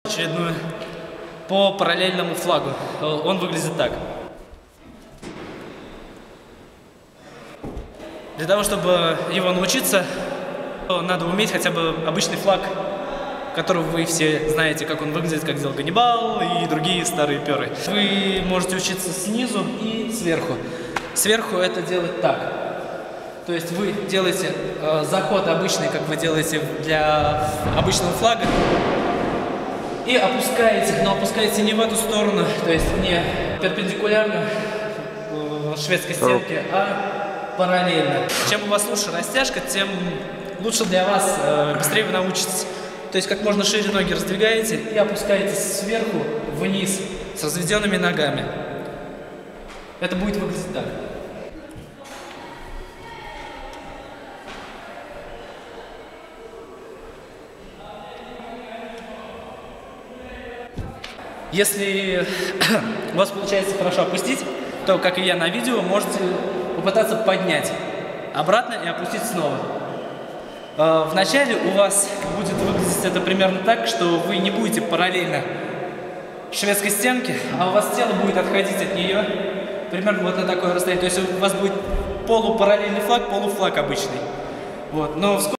Очередную по параллельному флагу. Он выглядит так. Для того, чтобы его научиться, надо уметь хотя бы обычный флаг, которого вы все знаете, как он выглядит, как делал Ганнибал и другие старые перы. Вы можете учиться снизу и сверху. Сверху это делать так. То есть вы делаете заход обычный, как вы делаете для обычного флага, и опускаете, но опускаете не в эту сторону, то есть не перпендикулярно шведской стенке, а параллельно. Чем у вас лучше растяжка, тем лучше для вас, быстрее вы научитесь. То есть как можно шире ноги раздвигаете и опускаетесь сверху вниз с разведенными ногами. Это будет выглядеть так. Если у вас получается хорошо опустить, то, как и я на видео, можете попытаться поднять обратно и опустить снова. Вначале у вас будет выглядеть это примерно так, что вы не будете параллельно шведской стенке, а у вас тело будет отходить от нее примерно вот на такое расстояние. То есть у вас будет полупараллельный флаг, полуфлаг обычный. Вот. Но вскоре